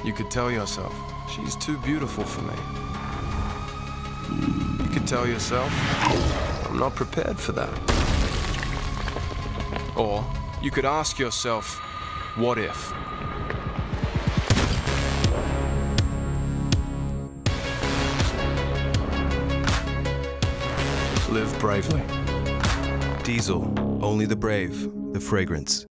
You could tell yourself, she's too beautiful for me. You could tell yourself, I'm not prepared for that. Or you could ask yourself, what if? Live bravely. Diesel, only the brave, the fragrance.